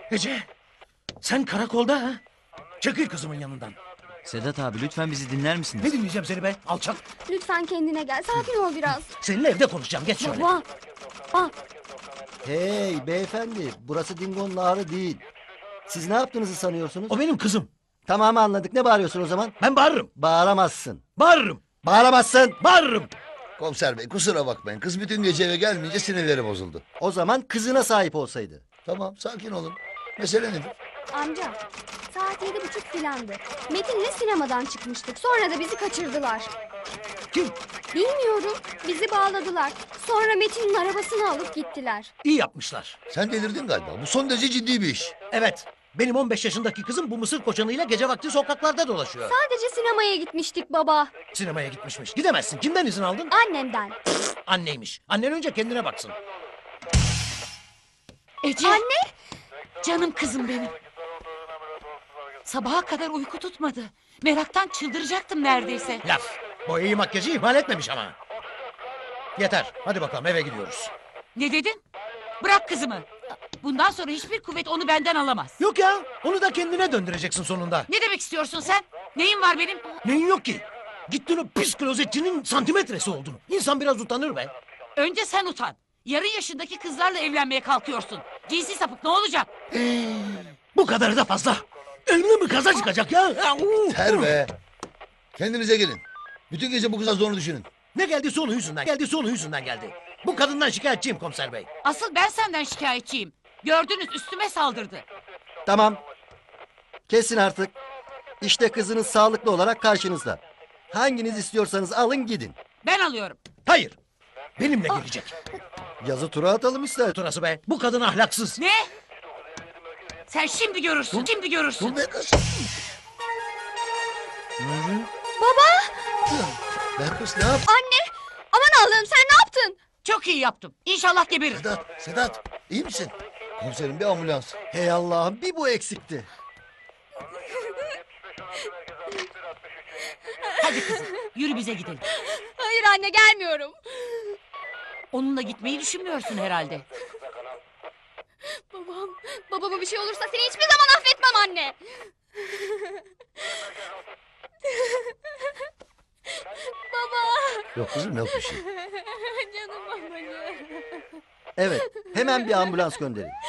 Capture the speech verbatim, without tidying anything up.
Ece, sen karakolda ha? Çekil kızımın yanından. Sedat abi lütfen bizi dinler misiniz? Ne dinleyeceğim seni be, alçak. Lütfen kendine gel. Sakin ol biraz. Seninle evde konuşacağım, geç şöyle. Baba. Bak. Hey beyefendi, burası Dingo'nun ağrı değil. Siz ne yaptığınızı sanıyorsunuz? O benim kızım. Tamam anladık. Ne bağırıyorsun o zaman? Ben bağırırım, Bağıramazsın. bağırırım, Bağıramazsın. bağırırım. Komiser bey kusura bakmayın. Kız bütün gece eve gelmeyince sinirleri bozuldu. O zaman kızına sahip olsaydı. Tamam sakin olun. Mesele nedir? Amca. Saat yedi buçuk filandı. Metin'le sinemadan çıkmıştık. Sonra da bizi kaçırdılar. Kim? Bilmiyorum. Bizi bağladılar. Sonra Metin'in arabasını alıp gittiler. İyi yapmışlar. Sen delirdin galiba. Bu son derece ciddi bir iş. Evet, benim on beş yaşındaki kızım bu mısır koçanıyla gece vakti sokaklarda dolaşıyor. Sadece sinemaya gitmiştik baba. Sinemaya gitmişmiş. Gidemezsin. Kimden izin aldın? Annemden. Anneymiş. Annen önce kendine baksın. Ece. Anne. Canım kızım benim. Sabaha kadar uyku tutmadı. Meraktan çıldıracaktım neredeyse. Laf. Boyayı makyajı ihmal etmemiş ama. Yeter. Hadi bakalım eve gidiyoruz. Ne dedin? Bırak kızımı. Bundan sonra hiçbir kuvvet onu benden alamaz. Yok ya. Onu da kendine döndüreceksin sonunda. Ne demek istiyorsun sen? Neyin var benim? Neyin yok ki? Gittin o pis klozetçinin santimetresi oldun. İnsan biraz utanır be. Önce sen utan. Yarı yaşındaki kızlarla evlenmeye kalkıyorsun. Cinsi sapık ne olacak? Bu kadarı da fazla. Eline mi kaza çıkacak ya? Ter be. Kendinize gelin. Bütün gece bu kıza zorunu düşünün. Ne geldi sonu yüzünden geldi sonu yüzünden geldi. Bu kadından şikayetçiyim komiser bey. Asıl ben senden şikayetçiyim. Gördünüz üstüme saldırdı. Tamam. Kesin artık. İşte kızınız sağlıklı olarak karşınızda. Hanginiz istiyorsanız alın gidin. Ben alıyorum. Hayır. Benimle gelecek. Yazı tura atalım ister. Turası be. Bu kadın ahlaksız. Ne? Sen şimdi görürsün. Şimdi görürsün. Dur be kız. Baba. Ben kız ne yap? Anne. Aman Allah'ım sen ne yaptın? Çok iyi yaptım. İnşallah geberir. Sedat, Sedat iyi misin? Komiserim bir ambulans. Hey Allah'ım bir bu eksikti. Hadi kızım yürü bize gidelim. Hayır anne gelmiyorum. Onunla gitmeyi düşünmüyorsun herhalde. Babam. Babama bir şey olursa seni hiçbir zaman affetmem anne. Baba. Yok kızım yok bir şey. Canım babacığım. Evet hemen bir ambulans gönderin.